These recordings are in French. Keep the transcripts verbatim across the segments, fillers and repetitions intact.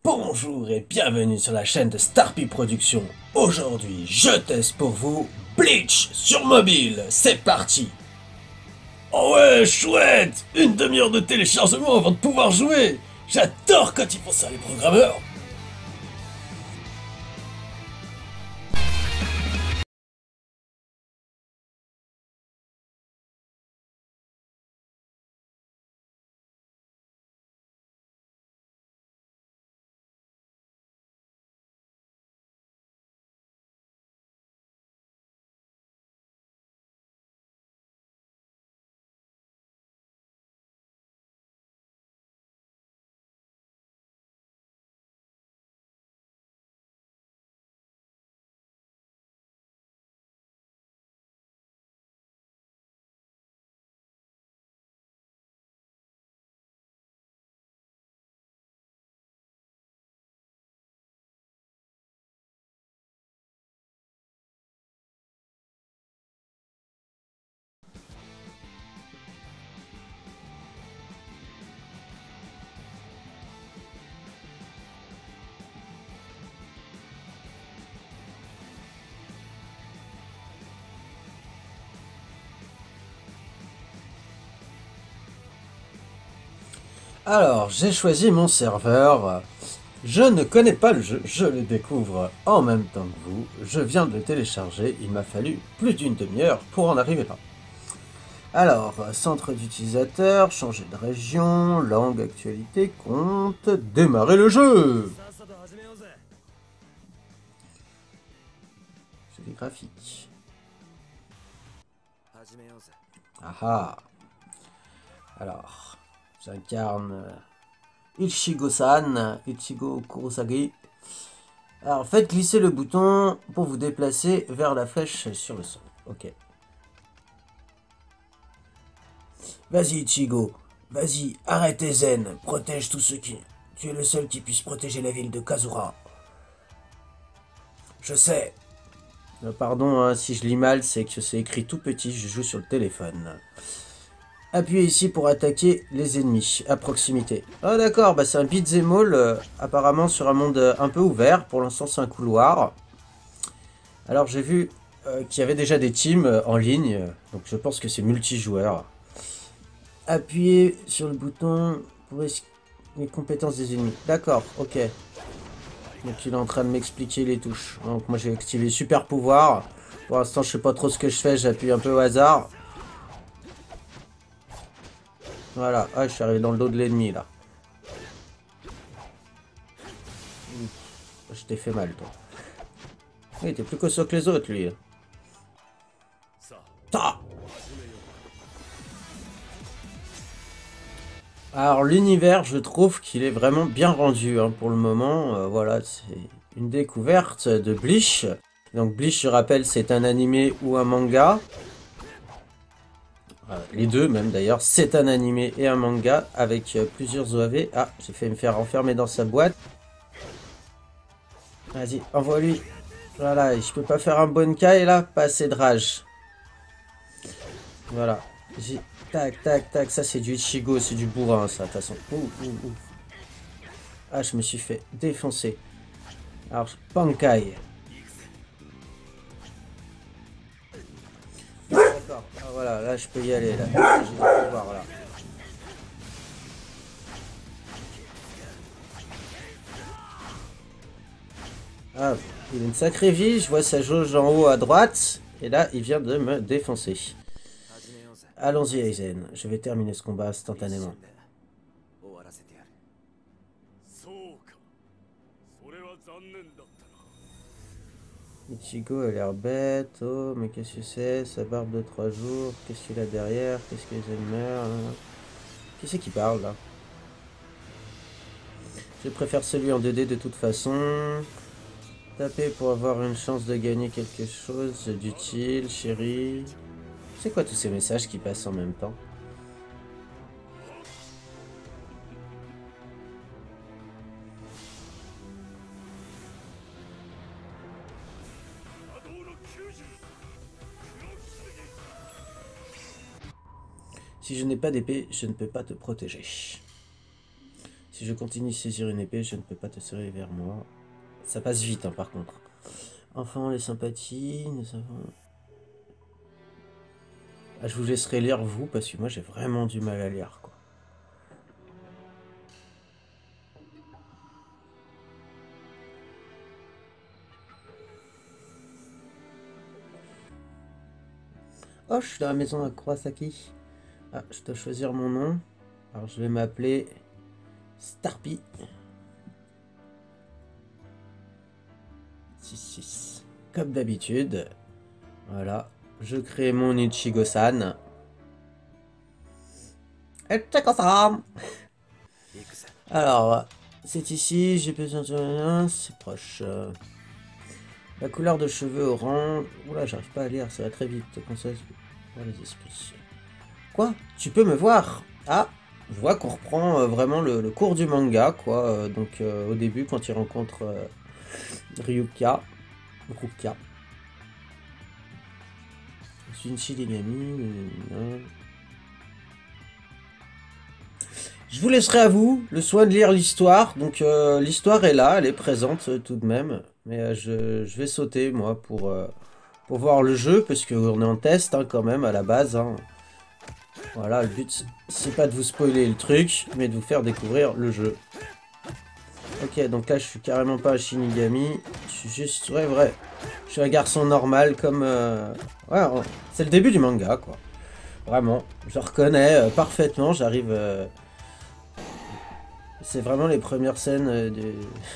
Bonjour et bienvenue sur la chaîne de Starpy Productions. Aujourd'hui, je teste pour vous Bleach sur mobile. C'est parti. Oh ouais, chouette. Une demi-heure de téléchargement avant de pouvoir jouer. J'adore quand ils font ça, les programmeurs. Alors, j'ai choisi mon serveur. Je ne connais pas le jeu, je le découvre en même temps que vous. Je viens de le télécharger, il m'a fallu plus d'une demi-heure pour en arriver là. Alors, centre d'utilisateur, changer de région, langue, actualité, compte, démarrer le jeu. Joli graphique. Ah ah. Alors, j'incarne Ichigo-san, Ichigo Kurosagi. Alors, faites glisser le bouton pour vous déplacer vers la flèche sur le sol. Ok. Vas-y, Ichigo. Vas-y, arrête tes zen. Protège tous ceux qui... Tu es le seul qui puisse protéger la ville de Kazura. Je sais. Euh, pardon, hein, si je lis mal, c'est que c'est écrit tout petit, je joue sur le téléphone. Appuyez ici pour attaquer les ennemis à proximité. Ah d'accord, bah c'est un beat'em all, euh, apparemment sur un monde euh, un peu ouvert. Pour l'instant c'est un couloir. Alors j'ai vu euh, qu'il y avait déjà des teams euh, en ligne, donc je pense que c'est multijoueur. Appuyez sur le bouton pour les compétences des ennemis. D'accord, ok. Donc il est en train de m'expliquer les touches. Donc moi j'ai activé super pouvoir. Pour l'instant je sais pas trop ce que je fais, j'appuie un peu au hasard. Voilà, ah, je suis arrivé dans le dos de l'ennemi là. Je t'ai fait mal toi. Il était plus costaud que les autres lui. Ta. Alors l'univers, je trouve qu'il est vraiment bien rendu hein, pour le moment. Euh, voilà, c'est une découverte de Bleach. Donc Bleach, je rappelle, c'est un animé ou un manga. Euh, les deux même d'ailleurs, c'est un animé et un manga avec euh, plusieurs O A V. Ah, j'ai fait me faire enfermer dans sa boîte. Vas-y, envoie-lui. Voilà, je peux pas faire un Bonkai là, pas assez de rage. Voilà. Tac, tac, tac, ça c'est du Ichigo, c'est du bourrin ça, de toute façon. Ouh, ouh, ouh. Ah, je me suis fait défoncer. Alors, Bankai. D'accord, ah, voilà, là je peux y aller, là. J'ai le pouvoir là. Ah, il a une sacrée vie, je vois sa jauge en haut à droite. Et là, il vient de me défoncer. Allons-y, Aizen. Je vais terminer ce combat instantanément. Ichigo a l'air bête. Oh, mais qu'est-ce que c'est? Sa barbe de trois jours. Qu'est-ce qu'il a derrière? Qu'est-ce que les meurt hein? Qui c'est qui parle là? Je préfère celui en deux D de toute façon. Taper pour avoir une chance de gagner quelque chose d'utile, chérie. C'est quoi tous ces messages qui passent en même temps? Si je n'ai pas d'épée, je ne peux pas te protéger. Si Si je continue de saisir une épée, je ne peux pas te serrer vers moi. Ça passe vite, hein, par contre. Enfant, les sympathies, nous avons... Ah, je vous laisserai lire, vous, parce que moi, j'ai vraiment du mal à lire, quoi. Oh, je suis dans la maison à Kurosaki. Ah, je dois choisir mon nom. Alors, je vais m'appeler Starpy. six six. Comme d'habitude. Voilà. Je crée mon Ichigo-san. Ichigo-san. Alors, c'est ici. J'ai besoin de... C'est proche. La couleur de cheveux orange... Oula, j'arrive pas à lire, ça va très vite. Conseil pour les esprits. Quoi? Tu peux me voir? Ah, je vois qu'on reprend euh, vraiment le, le cours du manga, quoi. Euh, donc, euh, au début, quand il rencontre euh, Ryuka. Ruka. Je suis une Shinigami. Euh, Je vous laisserai à vous le soin de lire l'histoire. Donc, euh, l'histoire est là, elle est présente euh, tout de même. Mais euh, je, je vais sauter, moi, pour, euh, pour voir le jeu, parce qu'on est en test, hein, quand même, à la base. Hein. Voilà, le but, c'est pas de vous spoiler le truc, mais de vous faire découvrir le jeu. Ok, donc là, je suis carrément pas un Shinigami. Je suis juste... Ouais, vrai. Je suis un garçon normal, comme... Euh... Ouais, c'est le début du manga, quoi. Vraiment. Je reconnais euh, parfaitement, j'arrive... Euh... C'est vraiment les premières scènes euh, de...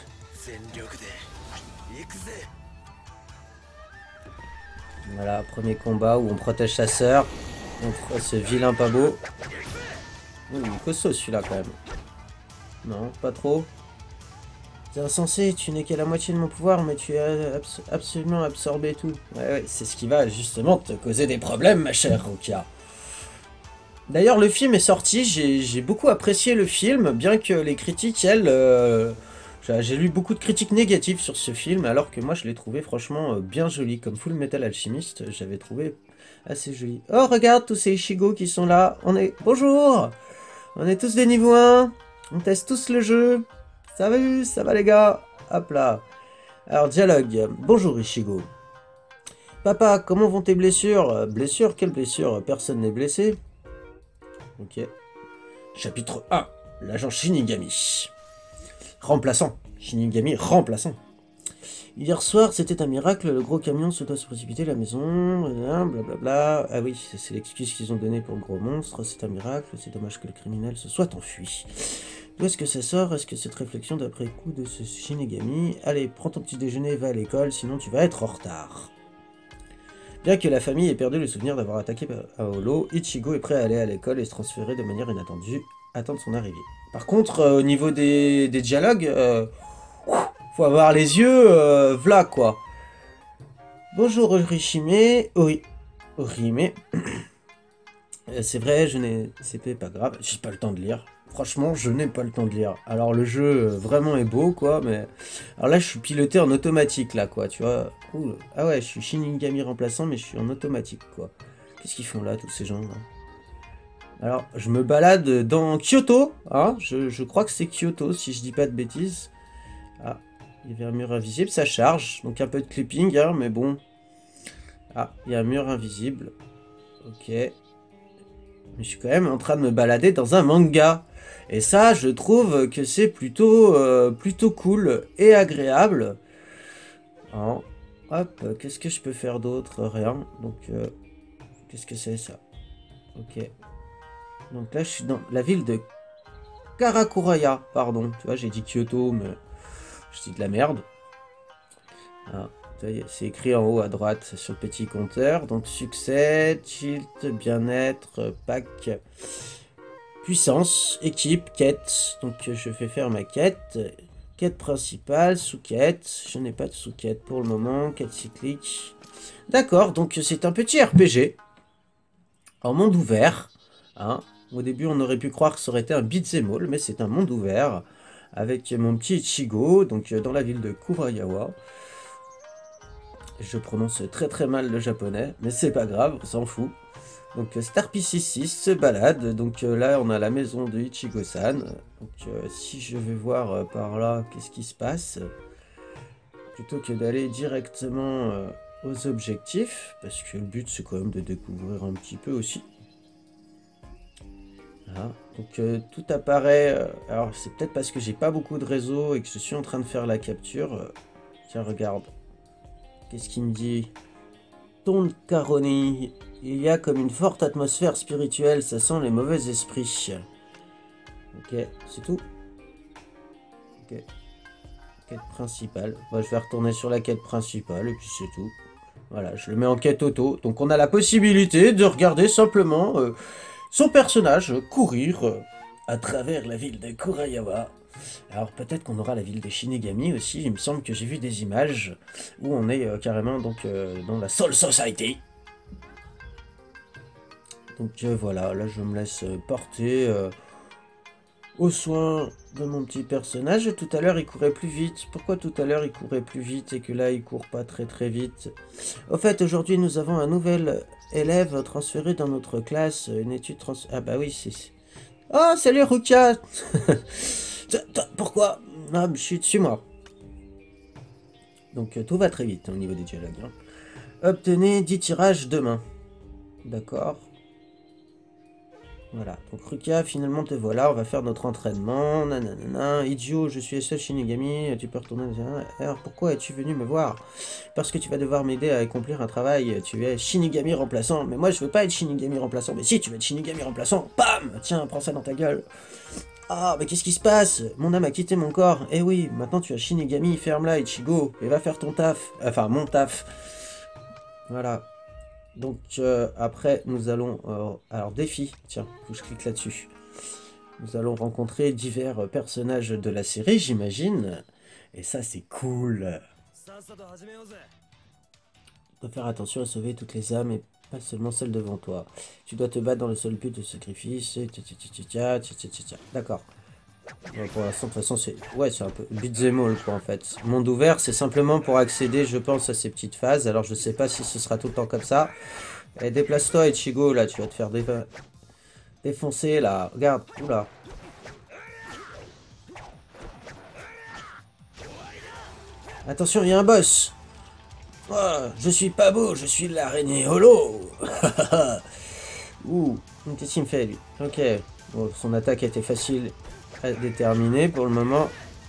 Voilà, premier combat où on protège sa sœur contre ce vilain pas beau. Oh, il est costaud celui-là quand même. Non, pas trop. C'est insensé, tu n'es qu'à la moitié de mon pouvoir, mais tu as abs absolument absorbé tout. Ouais, ouais, c'est ce qui va justement te causer des problèmes, ma chère Ruka. D'ailleurs, le film est sorti, j'ai beaucoup apprécié le film, bien que les critiques, elles... Euh, j'ai lu beaucoup de critiques négatives sur ce film, alors que moi je l'ai trouvé franchement bien joli. Comme Full Metal Alchemist, j'avais trouvé assez joli. Oh, regarde tous ces Ichigo qui sont là. On est... Bonjour. On est tous des niveaux un. On teste tous le jeu. Ça va, ça va les gars. Hop là. Alors, dialogue. Bonjour Ichigo. Papa, comment vont tes blessures? Blessures? Quelle blessure? Personne n'est blessé. Ok. Chapitre un. L'agent Shinigami. Remplaçant. Shinigami remplaçant. Hier soir, c'était un miracle, le gros camion se doit se précipiter, la maison, blablabla. Bla bla. Ah oui, c'est l'excuse qu'ils ont donnée pour le gros monstre, c'est un miracle, c'est dommage que le criminel se soit enfui. D'où est-ce que ça sort? Est-ce que cette réflexion d'après coup de ce Shinigami? Allez, prends ton petit déjeuner, va à l'école, sinon tu vas être en retard. Bien que la famille ait perdu le souvenir d'avoir attaqué Paolo, Ichigo est prêt à aller à l'école et se transférer de manière inattendue, attendre son arrivée. Par contre, euh, au niveau des, des dialogues, euh, faut avoir les yeux, euh, v'là quoi. Bonjour Orihime, Ori... Orihime. C'est vrai, je n'ai... C'est pas grave, j'ai pas le temps de lire. Franchement, je n'ai pas le temps de lire. Alors le jeu, euh, vraiment est beau, quoi, mais... Alors là, je suis piloté en automatique, là, quoi, tu vois. Ouh. Ah ouais, je suis Shinigami remplaçant, mais je suis en automatique, quoi. Qu'est-ce qu'ils font là, tous ces gens, là? Alors, je me balade dans Kyoto, hein, je, je crois que c'est Kyoto, si je dis pas de bêtises. Ah, il y avait un mur invisible, ça charge, donc un peu de clipping, hein, mais bon. Ah, il y a un mur invisible. Ok. Mais je suis quand même en train de me balader dans un manga. Et ça, je trouve que c'est plutôt, euh, plutôt cool et agréable. Hein. Hop, qu'est-ce que je peux faire d'autre? Rien. Donc, euh, qu'est-ce que c'est ça? Ok. Donc là, je suis dans la ville de Karakuraya, pardon. Tu vois, j'ai dit Kyoto, mais je dis de la merde. Ah, c'est écrit en haut à droite sur le petit compteur. Donc succès, tilt, bien-être, pack, puissance, équipe, quête. Donc je vais faire ma quête. Quête principale, sous-quête. Je n'ai pas de sous-quête pour le moment. Quête cyclique. D'accord, donc c'est un petit R P G. En monde ouvert. Hein. Au début, on aurait pu croire que ça aurait été un beat'em all, mais c'est un monde ouvert. Avec mon petit Ichigo, donc dans la ville de Kurayawa. Je prononce très très mal le japonais, mais c'est pas grave, on s'en fout. Donc Star P six six se balade, donc euh, là on a la maison de Ichigo-san. Donc euh, si je vais voir euh, par là qu'est-ce qui se passe, plutôt que d'aller directement euh, aux objectifs, parce que le but c'est quand même de découvrir un petit peu aussi. Voilà. Donc euh, tout apparaît, euh, alors c'est peut-être parce que j'ai pas beaucoup de réseau et que je suis en train de faire la capture. Euh, tiens regarde, qu'est-ce qu'il me dit? Ton Caroni, il y a comme une forte atmosphère spirituelle, ça sent les mauvais esprits. Ok, c'est tout. Ok, quête principale. Bah, je vais retourner sur la quête principale et puis c'est tout. Voilà, je le mets en quête auto. Donc on a la possibilité de regarder simplement euh, son personnage courir euh, à travers la ville de Kurayawa. Alors peut-être qu'on aura la ville de Shinigami aussi. Il me semble que j'ai vu des images où on est euh, carrément donc euh, dans la Soul Society. Donc euh, voilà, là je me laisse porter euh, aux soins de mon petit personnage. Tout à l'heure il courait plus vite. Pourquoi tout à l'heure il courait plus vite et que là il court pas très très vite? Au fait, aujourd'hui nous avons un nouvel élève transféré dans notre classe. Une étude trans... Ah bah oui, c'est... Oh, salut Ruka. Pourquoi? Ah, je suis moi. Donc euh, tout va très vite hein, au niveau des dialogues. Hein. Obtenez dix tirages demain. D'accord. Voilà, donc Ruka, finalement te voilà, on va faire notre entraînement, nanana, idiot, je suis seul Shinigami, tu peux retourner, alors pourquoi es-tu venu me voir? Parce que tu vas devoir m'aider à accomplir un travail, tu es Shinigami remplaçant, mais moi je veux pas être Shinigami remplaçant, mais si tu veux être Shinigami remplaçant, bam, tiens, prends ça dans ta gueule. Ah, mais qu'est-ce qui se passe? Mon âme a quitté mon corps, eh oui, maintenant tu as Shinigami, ferme-la Ichigo, et va faire ton taf, enfin mon taf, voilà. Donc euh, après nous allons, euh, alors défi, tiens, faut que je clique là-dessus. Nous allons rencontrer divers personnages de la série, j'imagine. Et ça c'est cool. Tu dois faire attention à sauver toutes les âmes et pas seulement celles devant toi. Tu dois te battre dans le seul but de sacrifice. D'accord. Bon, pour l'instant, de toute façon, c'est ouais, c'est un peu beat'em all, quoi, en fait. Monde ouvert, c'est simplement pour accéder, je pense, à ces petites phases. Alors, je sais pas si ce sera tout le temps comme ça. Et déplace-toi, Ichigo, là, tu vas te faire dé... défoncer, là. Regarde, oula. Attention, il y a un boss. Oh, je suis pas beau, je suis l'araignée holo. Ouh, qu'est-ce qu'il me fait, lui? Ok. Bon, son attaque était facile à déterminer pour le moment.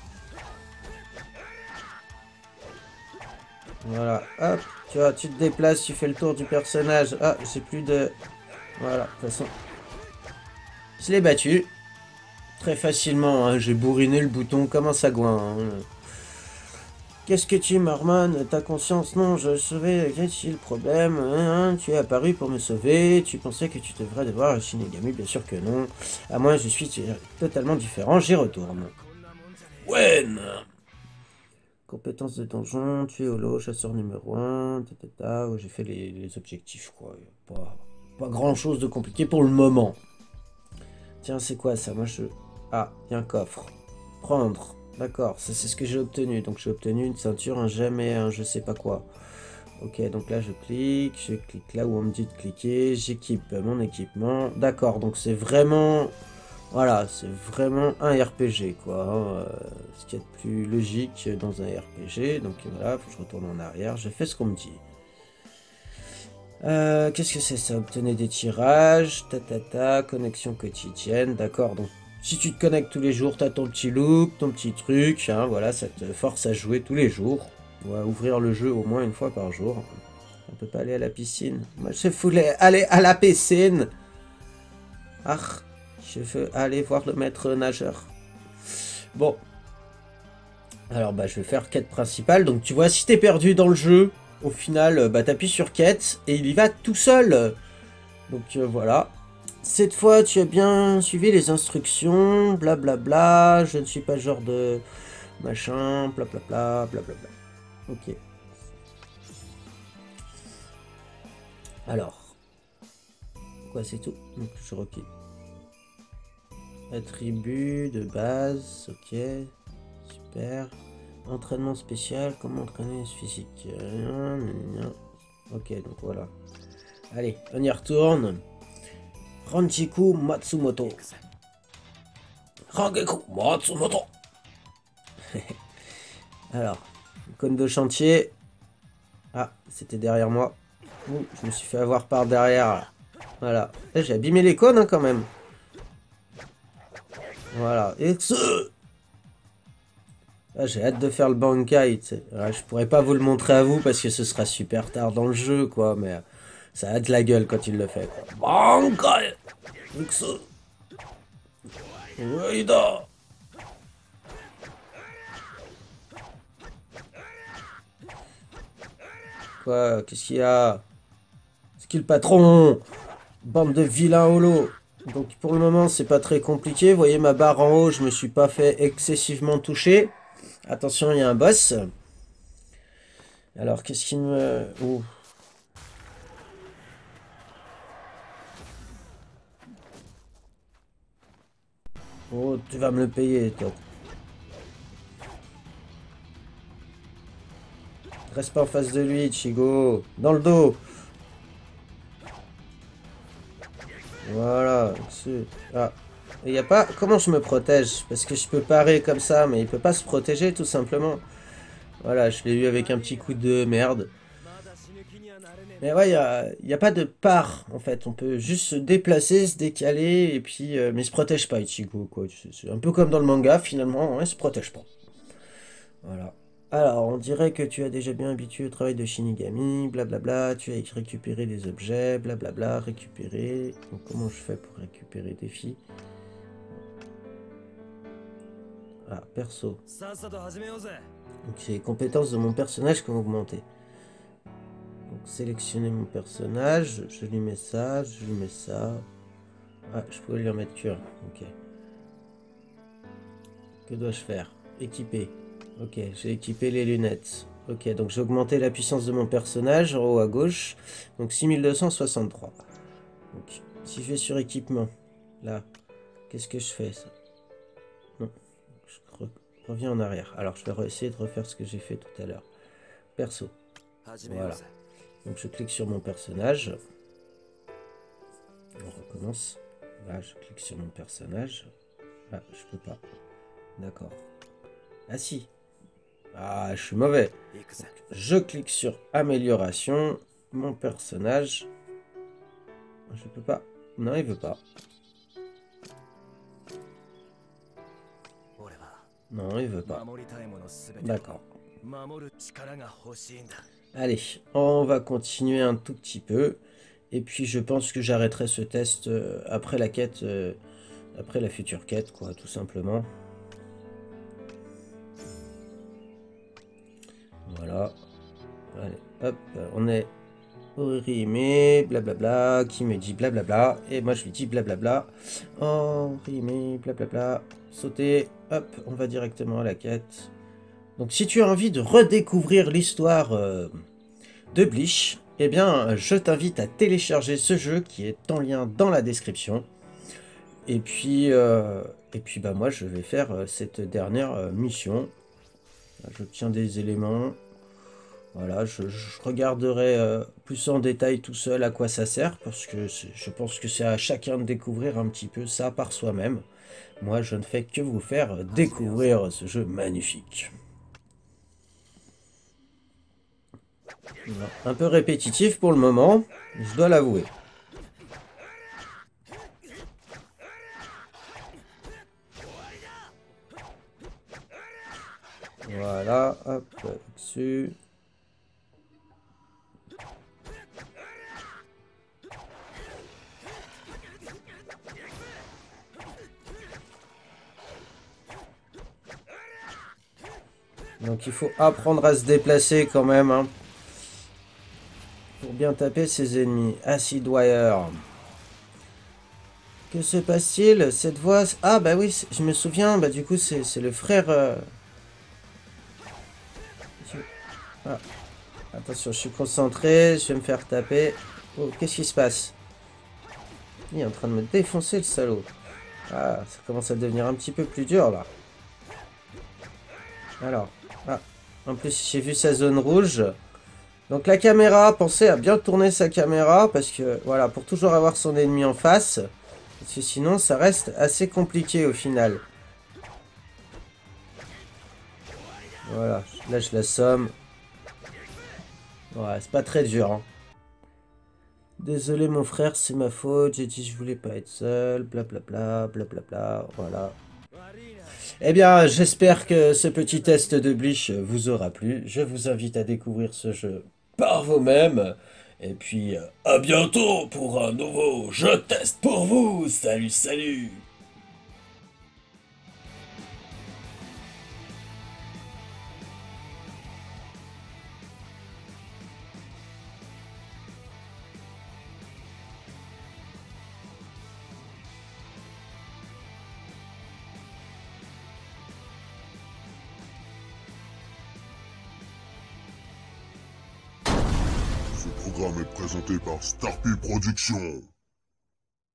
Voilà, hop, tu vois, tu te déplaces, tu fais le tour du personnage. Ah, j'ai plus de... Voilà, de toute façon. Je l'ai battu. Très facilement, hein. J'ai bourriné le bouton comme un sagouin. Hein. Qu'est-ce que tu marmonnes? Ta conscience? Non, je saurais. Qu'est-ce le problème? Hein, tu es apparu pour me sauver. Tu pensais que tu devrais devoir un Shinigami? Bien sûr que non. À moi, je suis totalement différent. J'y retourne. Wen! Compétences de donjon, tu es holo, chasseur numéro un, tata, j'ai fait les, les objectifs quoi, pas, pas grand chose de compliqué pour le moment. Tiens, c'est quoi ça? Moi je... Ah, il y a un coffre. Prendre, d'accord, ça c'est ce que j'ai obtenu, donc j'ai obtenu une ceinture, un jamais, un je sais pas quoi. Ok, donc là je clique, je clique là où on me dit de cliquer, j'équipe mon équipement, d'accord, donc c'est vraiment... Voilà, c'est vraiment un R P G, quoi. Hein, euh, ce qu'il y a de plus logique dans un R P G. Donc voilà, faut que je retourne en arrière. Je fais ce qu'on me dit. Euh, Qu'est-ce que c'est ça? Obtenez des tirages, ta ta ta, connexion quotidienne. D'accord, donc si tu te connectes tous les jours, t'as ton petit look, ton petit truc. Hein, voilà, ça te force à jouer tous les jours. On va ouvrir le jeu au moins une fois par jour. On peut pas aller à la piscine. Moi, je voulais aller à la piscine. Ah. Je veux aller voir le maître nageur. Bon. Alors, bah, je vais faire quête principale. Donc, tu vois, si t'es perdu dans le jeu, au final, bah, t'appuies sur quête et il y va tout seul. Donc, euh, voilà. Cette fois, tu as bien suivi les instructions. Blablabla. Bla, bla. Je ne suis pas genre de machin. Blablabla. Blablabla. Ok. Alors. Quoi, c'est tout? Donc, je reclique. Attribut de base, ok, super. Entraînement spécial, comment entraîner physique? Ok, donc voilà. Allez, on y retourne. Ranjiku Matsumoto. Rangeku Matsumoto. Alors, icône de chantier. Ah, c'était derrière moi. Ouh, je me suis fait avoir par derrière. Là. Voilà. J'ai abîmé l'icône hein, quand même. Voilà. Et ce... Ah, j'ai hâte de faire le Bankai. Ouais, je pourrais pas vous le montrer à vous parce que ce sera super tard dans le jeu, quoi. Mais ça a de la gueule quand il le fait. Quoi. Bankai. Ueda. Quoi? Qu'est-ce qu'il y a? C'est qui le patron? Bande de vilains holos. Donc pour le moment c'est pas très compliqué. Vous voyez ma barre en haut, je me suis pas fait excessivement toucher. Attention, il y a un boss. Alors qu'est-ce qui me... Oh. Oh, tu vas me le payer, toi. Reste pas en face de lui, Chigo. Dans le dos. Voilà. Ah. Il y a pas... Comment je me protège? Parce que je peux parer comme ça, mais il peut pas se protéger, tout simplement. Voilà, je l'ai eu avec un petit coup de merde. Mais ouais, il n'y a, a pas de part, en fait. On peut juste se déplacer, se décaler, et puis... Euh, mais il se protège pas, Ichigo, quoi. C'est un peu comme dans le manga, finalement, hein, il se protège pas. Voilà. Alors, on dirait que tu as déjà bien habitué au travail de Shinigami, blablabla, tu as récupéré des objets, blablabla, récupérer... Donc, comment je fais pour récupérer des filles? Ah, perso. Donc, c'est les compétences de mon personnage qui ont augmenté. Donc, sélectionner mon personnage, je lui mets ça, je lui mets ça. Ah, je pouvais lui en mettre qu'un. Ok. Que dois-je faire? Équiper. Ok, j'ai équipé les lunettes. Ok, donc j'ai augmenté la puissance de mon personnage en haut à gauche. Donc six mille deux cent soixante-trois. Donc, si je vais sur équipement, là, qu'est-ce que je fais ça? Non, je re reviens en arrière. Alors, je vais essayer de refaire ce que j'ai fait tout à l'heure. Perso. Voilà. Donc, je clique sur mon personnage. On recommence. Là, je clique sur mon personnage. Ah, je peux pas. D'accord. Ah si. Ah, je suis mauvais. Donc, je clique sur amélioration. Mon personnage. Je peux pas. Non, il veut pas. Non, il veut pas. D'accord. Allez, on va continuer un tout petit peu. Et puis je pense que j'arrêterai ce test euh, après la quête, euh, après la future quête, quoi, tout simplement. Voilà. Allez, hop, on est Orihime, blablabla, qui me dit blablabla, et moi je lui dis blablabla. Orihime, blablabla, sauter, hop, on va directement à la quête. Donc si tu as envie de redécouvrir l'histoire euh, de Bleach, eh bien je t'invite à télécharger ce jeu qui est en lien dans la description. Et puis, euh, et puis bah moi je vais faire euh, cette dernière euh, mission. Je tiens des éléments. Voilà, je, je regarderai euh, plus en détail tout seul à quoi ça sert, parce que je pense que c'est à chacun de découvrir un petit peu ça par soi-même. Moi, je ne fais que vous faire découvrir ce jeu magnifique. Un peu répétitif pour le moment, je dois l'avouer. Voilà, hop, dessus. Donc il faut apprendre à se déplacer quand même, hein, pour bien taper ses ennemis. Acid Wire. Que se passe-t-il? Cette voix... Ah bah oui, je me souviens, bah du coup c'est le frère... Euh... Ah. Attention, je suis concentré, je vais me faire taper. Oh, qu'est-ce qui se passe? Il est en train de me défoncer le salaud. Ah, ça commence à devenir un petit peu plus dur là. Alors, ah, en plus j'ai vu sa zone rouge. Donc la caméra, pensez à bien tourner sa caméra, parce que, voilà, pour toujours avoir son ennemi en face, parce que sinon, ça reste assez compliqué au final. Voilà, là je l'assomme. Ouais, c'est pas très dur, hein. Désolé mon frère, c'est ma faute, j'ai dit je voulais pas être seul, blablabla, blablabla, voilà. Eh bien, j'espère que ce petit test de Bleach vous aura plu. Je vous invite à découvrir ce jeu par vous-même. Et puis, euh, à bientôt pour un nouveau jeu test pour vous. Salut, salut! Ce programme est présenté par Starpy Productions.